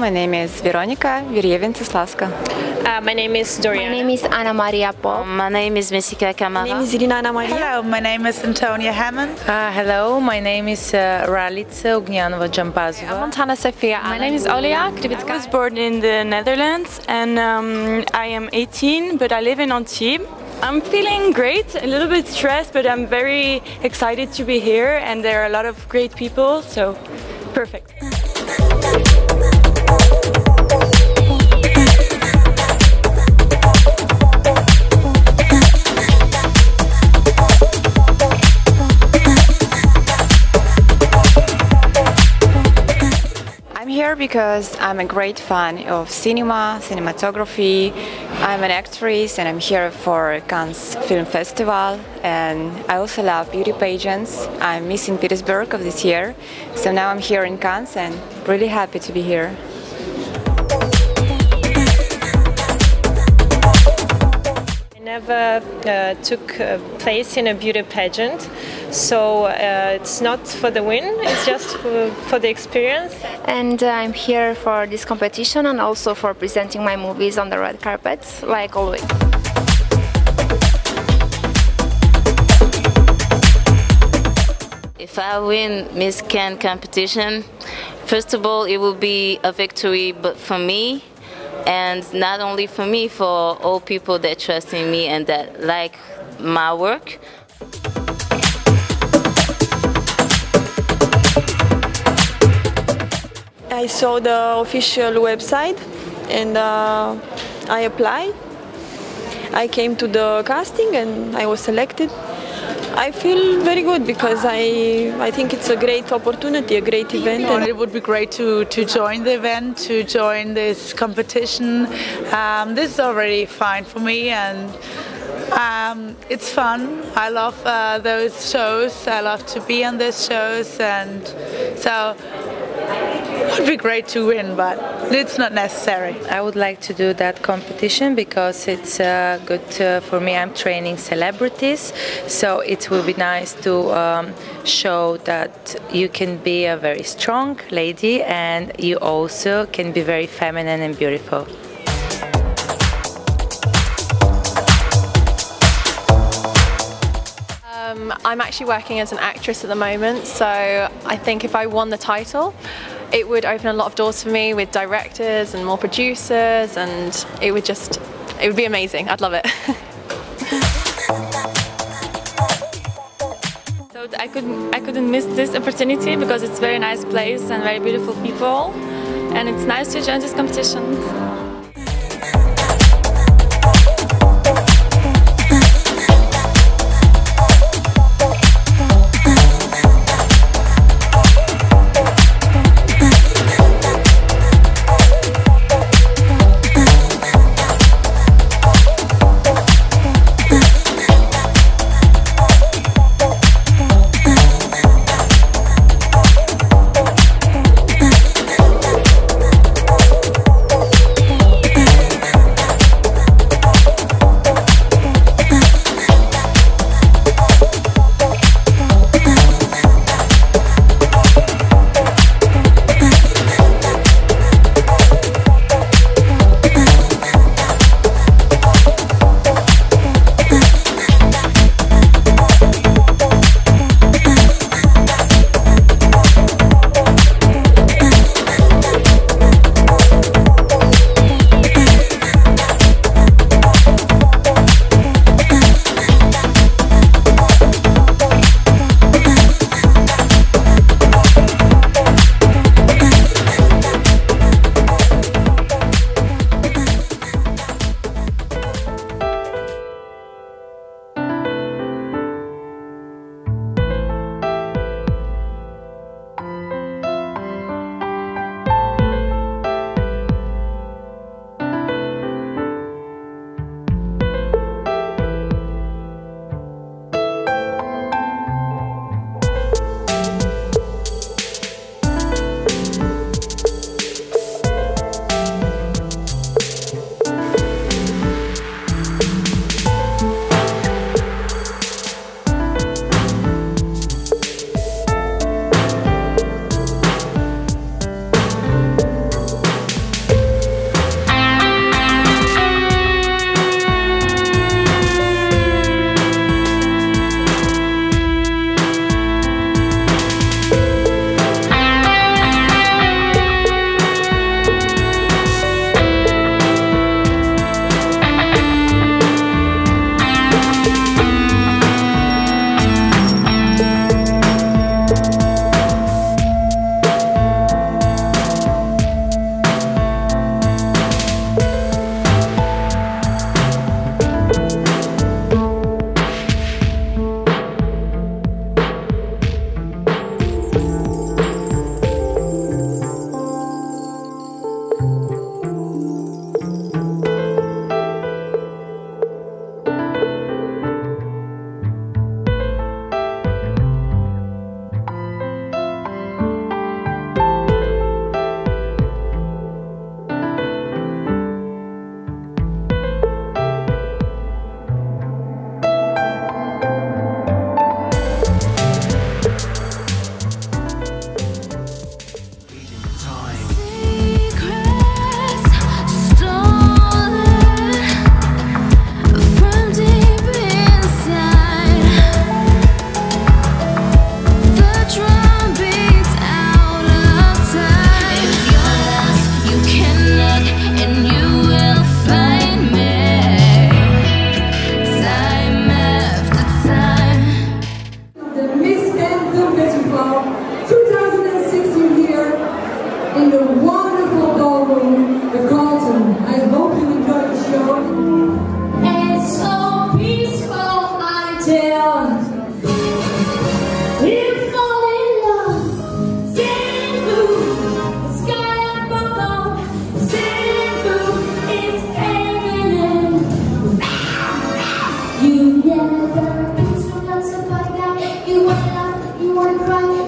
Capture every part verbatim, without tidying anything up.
my name is Veronica Virjevin-Ceslaska. Uh, my name is Doriana. My name is Anna Maria Pop. My name is Messica Camara. My name is Irina Ana Maria. Hello, my name is Antonia Hammond. Uh, hello, my name is uh, Ralica Ugnjanova-Jampazova. I'm Montana Sophia. My name is Olia Krivitska. I was born in the Netherlands and um, I am eighteen, but I live in Antibes. I'm feeling great, a little bit stressed, but I'm very excited to be here and there are a lot of great people, so perfect. I'm here because I'm a great fan of cinema, cinematography. I'm an actress and I'm here for Cannes Film Festival, and I also love beauty pageants. I'm Miss Saint Petersburg of this year, so now I'm here in Cannes and really happy to be here. I never uh, took uh, place in a beauty pageant, so uh, it's not for the win, it's just for, for the experience. And uh, I'm here for this competition and also for presenting my movies on the red carpet, like always. If I win Miss Cannes competition, first of all, it will be a victory, but for me, and not only for me, for all people that trust in me and that like my work. I saw the official website and uh, I applied. I came to the casting and I was selected. I feel very good because I, I think it's a great opportunity, a great event. And it would be great to, to join the event, to join this competition. Um, this is already fine for me and um, it's fun. I love uh, those shows. I love to be on those shows, and so it would be great to win, but it's not necessary. I would like to do that competition because it's uh, good uh, for me. I'm training celebrities, so it will be nice to um, show that you can be a very strong lady and you also can be very feminine and beautiful. Um, I'm actually working as an actress at the moment, so I think if I won the title, it would open a lot of doors for me with directors and more producers, and it would just, it would be amazing. I'd love it. So I couldn't, I couldn't miss this opportunity because it's a very nice place and very beautiful people, and it's nice to join this competition.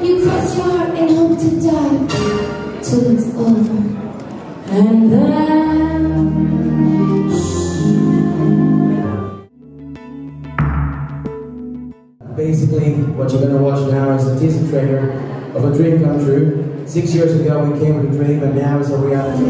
You cross your heart and hope to die till it's over. And then basically, what you're going to watch now is a teaser trailer of a dream come true. Six years ago we came with a dream, and now it's a reality.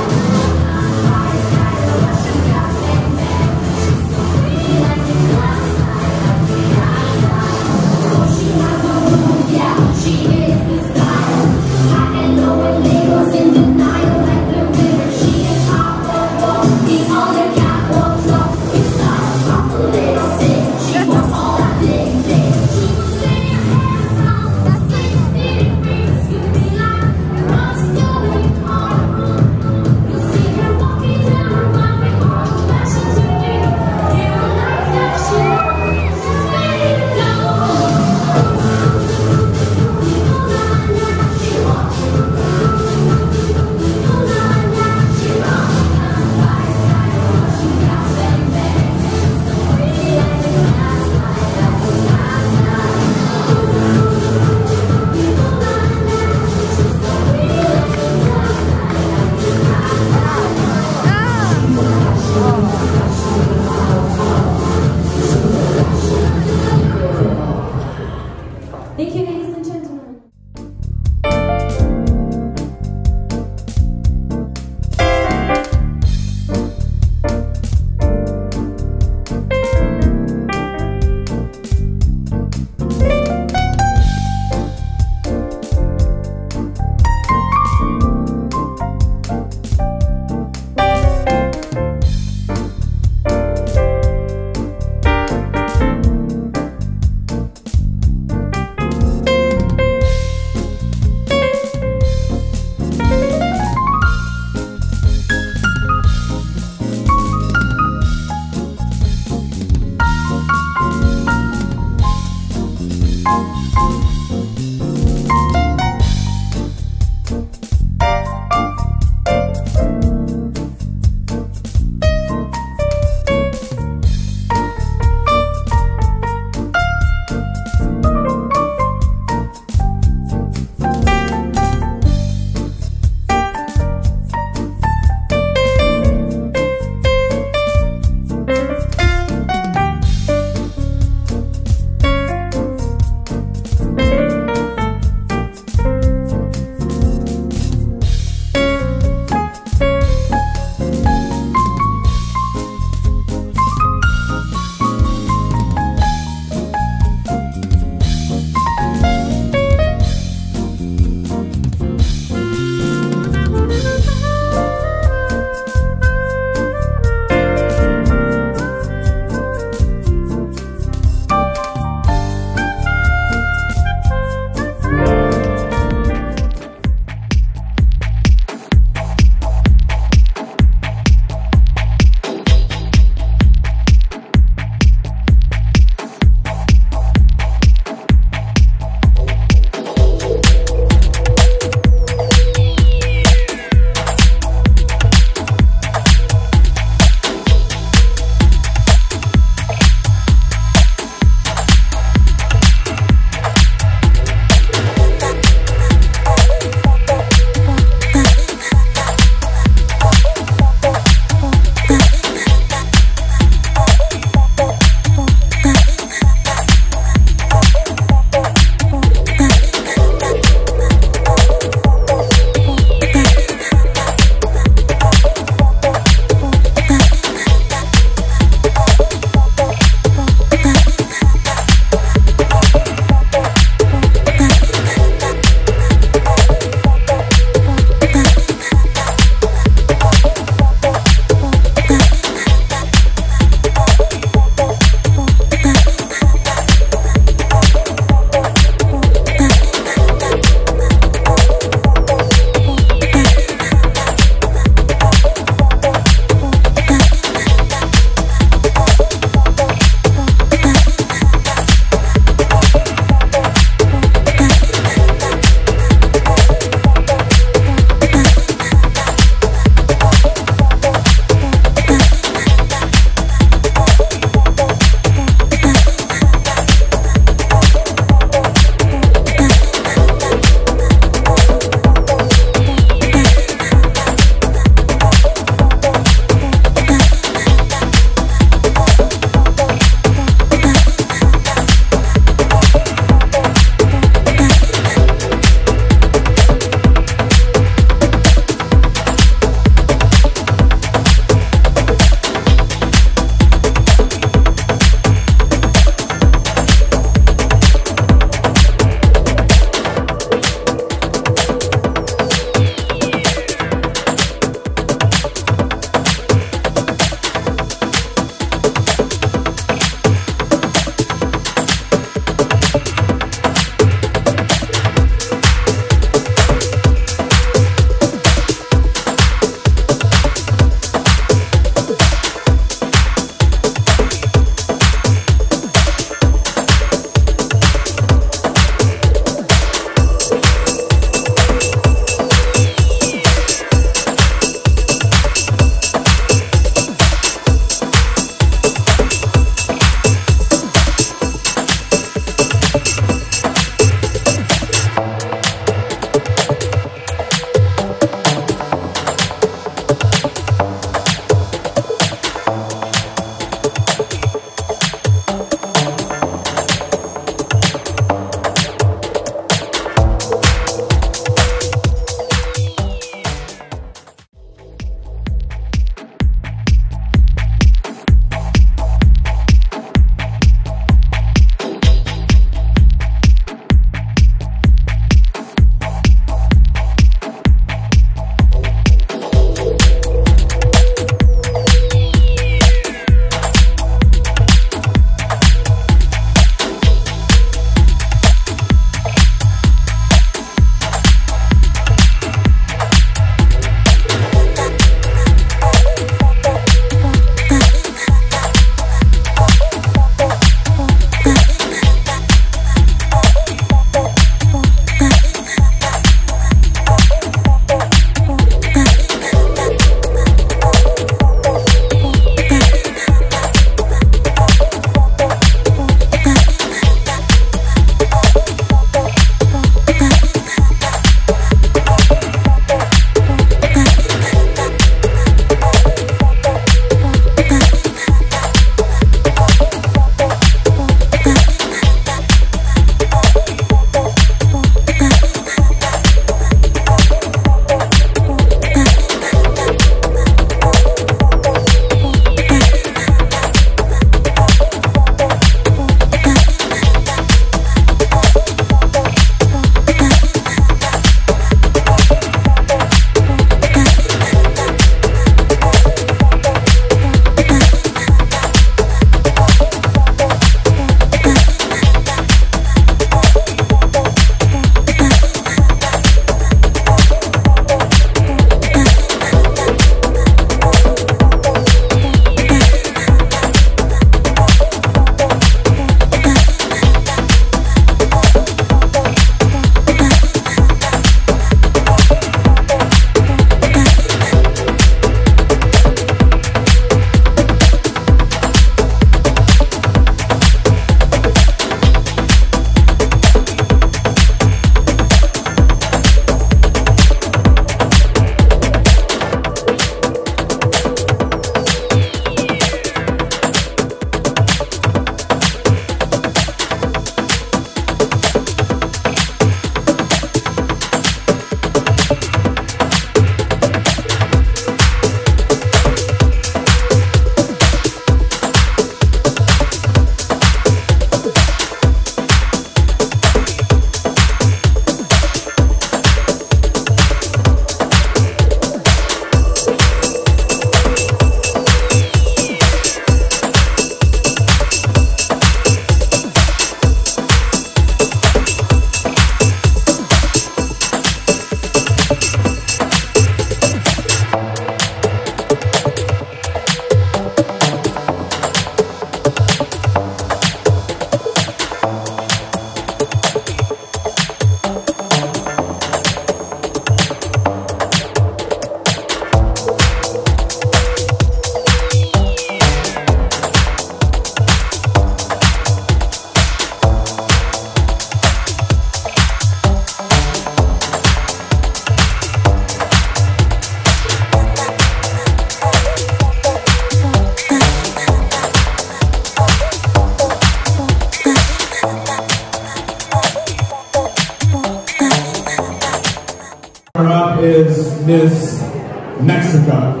Miss Mexico.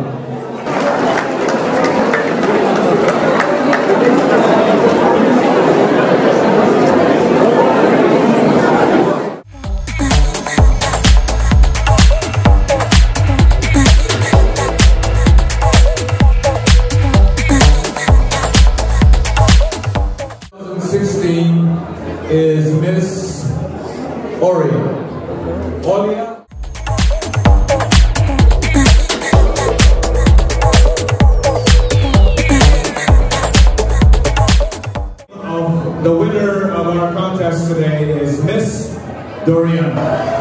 sixteen is Miss Oria. Oria. The winner of our contest today is Miss Dorian.